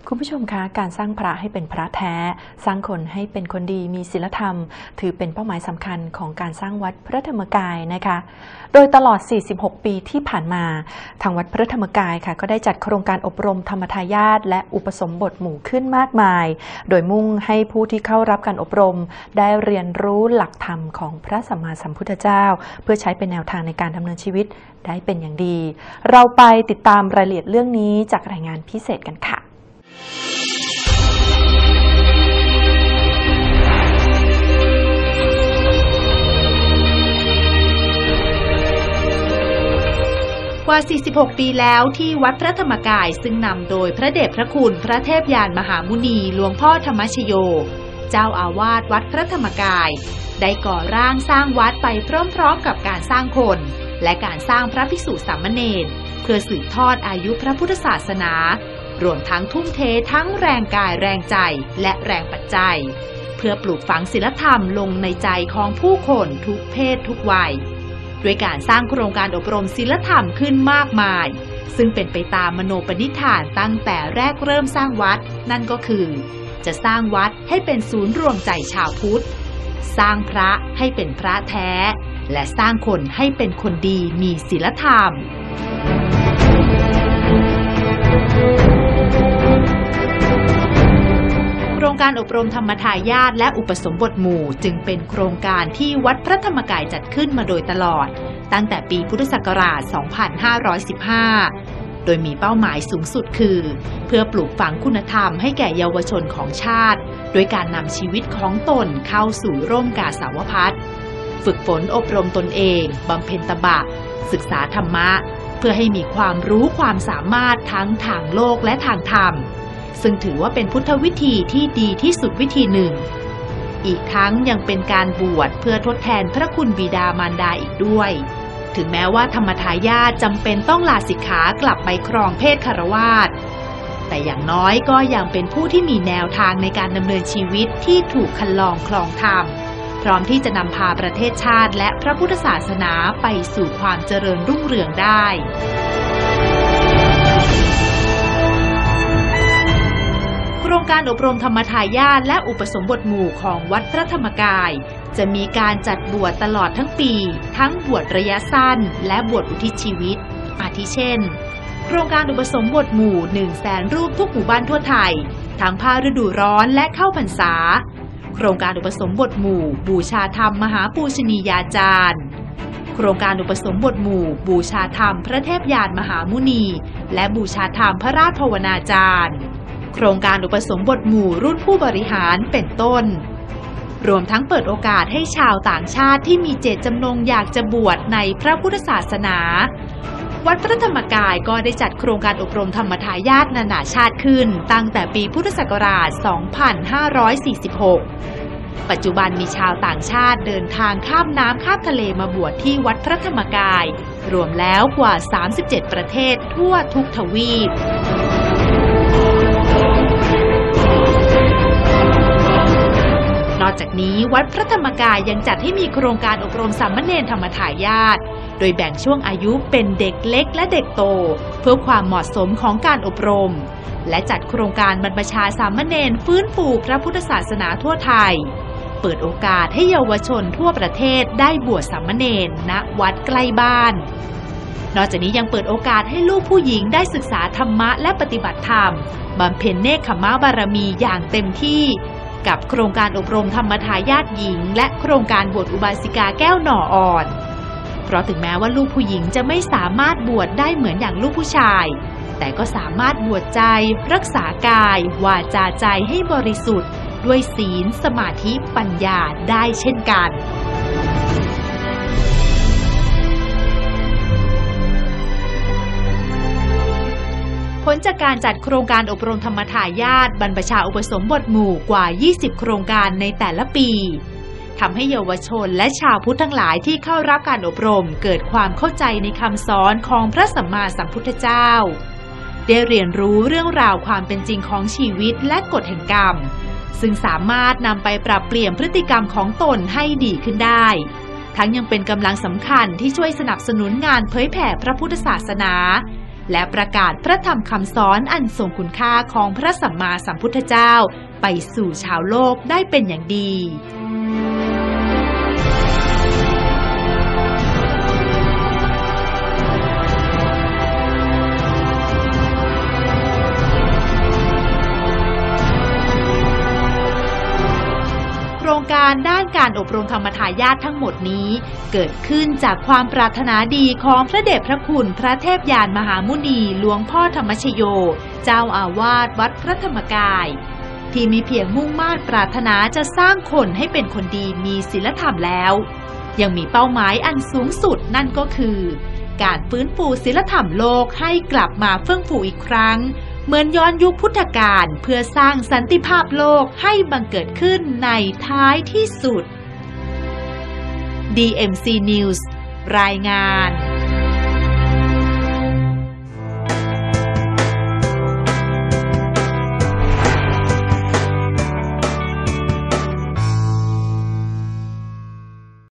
คุณผู้ชมคะการสร้างพระให้เป็นพระแท้สร้างคนให้เป็นคนดีมีศีลธรรมถือเป็นเป้าหมายสำคัญของการสร้างวัดพระธรรมกายนะคะโดยตลอด46ปีที่ผ่านมาทางวัดพระธรรมกายค่ะก็ได้จัดโครงการอบรมธรรมทายาทและอุปสมบทหมู่ขึ้นมากมายโดยมุ่งให้ผู้ที่เข้ารับการอบรมได้เรียนรู้หลักธรรมของพระสัมมาสัมพุทธเจ้าเพื่อใช้เป็นแนวทางในการดำเนินชีวิตได้เป็นอย่างดีเราไปติดตามรายละเอียดเรื่องนี้จากรายงานพิเศษกันค่ะกว่า 46 ปีแล้วที่วัดพระธรรมกายซึ่งนำโดยพระเดชพระคุณพระเทพยานมหามุนีหลวงพ่อธรรมชโยเจ้าอาวาสวัดพระธรรมกายได้ก่อร่างสร้างวัดไปพร้อมๆกับการสร้างคนและการสร้างพระภิกษุสามเณรเพื่อสืบทอดอายุพระพุทธศาสนารวมทั้งทุ่มเททั้งแรงกายแรงใจและแรงปัจจัยเพื่อปลูกฝังศีลธรรมลงในใจของผู้คนทุกเพศทุกวัยด้วยการสร้างโครงการอบรมศีลธรรมขึ้นมากมายซึ่งเป็นไปตามมโนปณิธานตั้งแต่แรกเริ่มสร้างวัดนั่นก็คือจะสร้างวัดให้เป็นศูนย์รวมใจชาวพุทธสร้างพระให้เป็นพระแท้และสร้างคนให้เป็นคนดีมีศีลธรรมโครงการอบรมธรรมทายาทและอุปสมบทหมู่จึงเป็นโครงการที่วัดพระธรรมกายจัดขึ้นมาโดยตลอดตั้งแต่ปีพุทธศักราช 2515 โดยมีเป้าหมายสูงสุดคือเพื่อปลูกฝังคุณธรรมให้แก่เยาวชนของชาติโดยการนำชีวิตของตนเข้าสู่ร่มกาสาวพัสฝึกฝนอบรมตนเองบำเพ็ญตบะศึกษาธรรมะเพื่อให้มีความรู้ความสามารถทั้งทางโลกและทางธรรมซึ่งถือว่าเป็นพุทธวิธีที่ดีที่สุดวิธีหนึ่งอีกทั้งยังเป็นการบวชเพื่อทดแทนพระคุณบิดามารดาอีกด้วยถึงแม้ว่าธรรมทายาทจำเป็นต้องลาสิกขากลับไปครองเพศคฤหัสถ์แต่อย่างน้อยก็ยังเป็นผู้ที่มีแนวทางในการดำเนินชีวิตที่ถูกคันลองคลองธรรมพร้อมที่จะนำพาประเทศชาติและพระพุทธศาสนาไปสู่ความเจริญรุ่งเรืองได้โครงการอบรมธรรมทายาทและอุปสมบทหมู่ของวัดพระธรรมกายจะมีการจัดบวชตลอดทั้งปีทั้งบวชระยะสั้นและบวชอุทิศชีวิตอาทิเช่นโครงการอุปสมบทหมู่ 100,000 รูปทุกหมู่บ้านทั่วไทยทั้งภาคฤดูร้อนและเข้าพรรษาโครงการอุปสมบทหมู่บูชาธรรมมหาปูชนียาจารย์โครงการอุปสมบทหมู่บูชาธรรมพระเทพยานมหามุนีและบูชาธรรมพระราชภาวนาจารย์โครงการอุปสมบทหมู่รุ่นผู้บริหารเป็นต้นรวมทั้งเปิดโอกาสให้ชาวต่างชาติที่มีเจตจำนงอยากจะบวชในพระพุทธศาสนาวัดพระธรรมกายก็ได้จัดโครงการอบรมธรรมทายาทนานาชาติขึ้นตั้งแต่ปีพุทธศักราช 2546 ปัจจุบันมีชาวต่างชาติเดินทางข้ามน้ำข้ามทะเลมาบวชที่วัดพระธรรมกายรวมแล้วกว่า 37 ประเทศทั่วทุกทวีปนอกจากนี้วัดพระธรรมกายยังจัดให้มีโครงการอบรมสามเณรธรรมทายาทโดยแบ่งช่วงอายุเป็นเด็กเล็กและเด็กโตเพื่อความเหมาะสมของการอบรมและจัดโครงการบรรพชาสามเณรฟื้นฟูพระพุทธศาสนาทั่วไทยเปิดโอกาสให้เยาวชนทั่วประเทศได้บวชสามเณรณวัดใกล้บ้านนอกจากนี้ยังเปิดโอกาสให้ลูกผู้หญิงได้ศึกษาธรรมะและปฏิบัติธรรมบำเพ็ญเนกขมบารมีอย่างเต็มที่กับโครงการอบรมธรรมทายาทหญิงและโครงการบวชอุบาสิกาแก้วหน่ออ่อนเพราะถึงแม้ว่าลูกผู้หญิงจะไม่สามารถบวชได้เหมือนอย่างลูกผู้ชายแต่ก็สามารถบวชใจรักษากายวาจาใจให้บริสุทธิ์ด้วยศีลสมาธิปัญญาได้เช่นกันผลจากการจัดโครงการอบรมธรรมทายาทบรรพชาอุปสมบทหมู่กว่า 20 โครงการในแต่ละปีทำให้เยาวชนและชาวพุทธทั้งหลายที่เข้ารับการอบรมเกิดความเข้าใจในคำสอนของพระสัมมาสัมพุทธเจ้าได้เรียนรู้เรื่องราวความเป็นจริงของชีวิตและกฎแห่งกรรมซึ่งสามารถนำไปปรับเปลี่ยนพฤติกรรมของตนให้ดีขึ้นได้ทั้งยังเป็นกำลังสำคัญที่ช่วยสนับสนุนงานเผยแผ่พระพุทธศาสนาและประกาศพระธรรมคำสอนอันทรงคุณค่าของพระสัมมาสัมพุทธเจ้าไปสู่ชาวโลกได้เป็นอย่างดีโครงการด้านการอบรมธรรมทายาททั้งหมดนี้เกิดขึ้นจากความปรารถนาดีของพระเดชพระคุณพระเทพยานมหามุนีหลวงพ่อธรรมชโยเจ้าอาวาสวัดพระธรรมกายที่มีเพียงมุ่งมา่ปรารถนาจะสร้างคนให้เป็นคนดีมีศีลธรรมแล้วยังมีเป้าหมายอันสูงสุดนั่นก็คือการฟื้นฟูศีลธรรมโลกให้กลับมาเฟื่องฟูอีกครั้งเหมือนย้อนยุคพุทธกาลเพื่อสร้างสันติภาพโลกให้บังเกิดขึ้นในท้ายที่สุด DMC News รายงาน